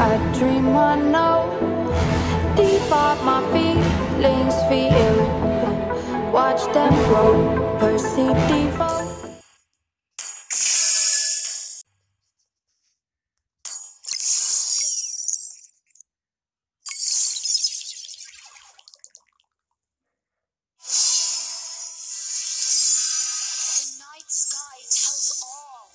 I dream I know deep up my feelings for you. Watch them grow, perceive devote. Sky tells all.